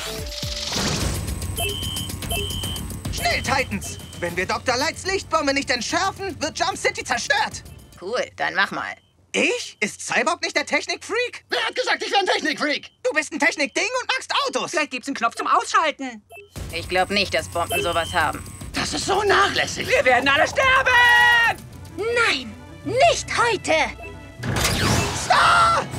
Schnell, Titans! Wenn wir Dr. Lights Lichtbombe nicht entschärfen, wird Jump City zerstört. Cool, dann mach mal. Ich? Ist Cyborg nicht der Technikfreak? Wer hat gesagt, ich wäre ein Technikfreak? Du bist ein Technikding und magst Autos. Vielleicht gibt's einen Knopf zum Ausschalten. Ich glaube nicht, dass Bomben sowas haben. Das ist so nachlässig. Wir werden alle sterben! Nein, nicht heute! Star!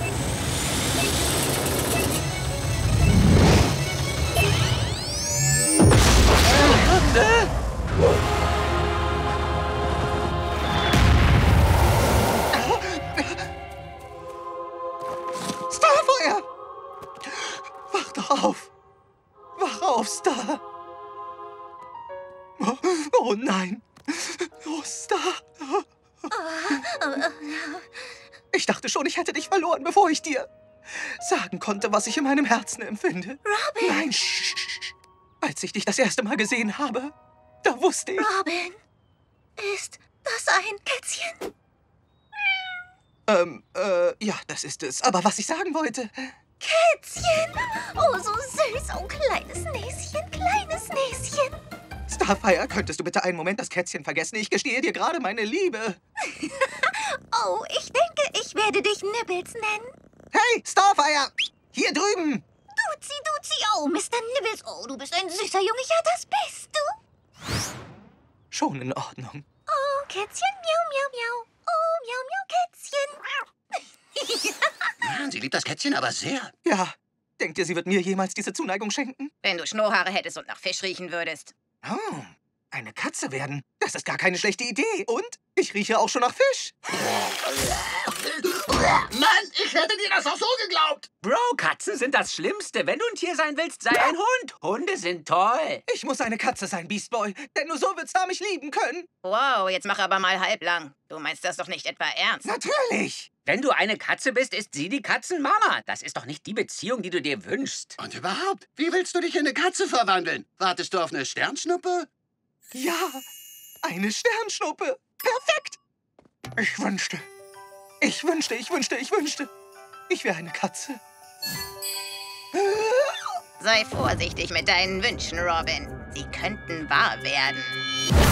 Starfire! Wach doch auf! Wach auf, Star! Oh nein! Oh, Star! Ich dachte schon, ich hätte dich verloren, bevor ich dir sagen konnte, was ich in meinem Herzen empfinde. Robin! Nein, als ich dich das erste Mal gesehen habe, da wusste ich... Robin, ist das ein Kätzchen? Ja, das ist es. Aber was ich sagen wollte... Kätzchen! Oh, so süß. Oh, kleines Näschen, kleines Näschen. Starfire, könntest du bitte einen Moment das Kätzchen vergessen? Ich gestehe dir gerade meine Liebe. Oh, ich denke, ich werde dich Nibbles nennen. Hey, Starfire! Hier drüben! Duzi, Duzi. Oh, Mr. Nibbles. Oh, du bist ein süßer Junge. Ja, das bist du. Schon in Ordnung. Oh, Kätzchen, miau, miau, miau. Oh, miau, miau, Kätzchen. Ja, sie liebt das Kätzchen aber sehr. Ja, denkt ihr, sie wird mir jemals diese Zuneigung schenken? Wenn du Schnurrhaare hättest und nach Fisch riechen würdest. Oh, eine Katze werden. Das ist gar keine schlechte Idee. Und ich rieche auch schon nach Fisch. Mann, ich hätte dir das auch so geglaubt. Bro, Katzen sind das Schlimmste. Wenn du ein Tier sein willst, sei ein Hund. Hunde sind toll. Ich muss eine Katze sein, Beast Boy. Denn nur so wird Star mich lieben können. Wow, jetzt mach aber mal halblang. Du meinst das doch nicht etwa ernst? Natürlich. Wenn du eine Katze bist, ist sie die Katzenmama. Das ist doch nicht die Beziehung, die du dir wünschst. Und überhaupt, wie willst du dich in eine Katze verwandeln? Wartest du auf eine Sternschnuppe? Ja, eine Sternschnuppe. Perfekt. Ich wünschte, ich wäre eine Katze. Sei vorsichtig mit deinen Wünschen, Robin. Sie könnten wahr werden.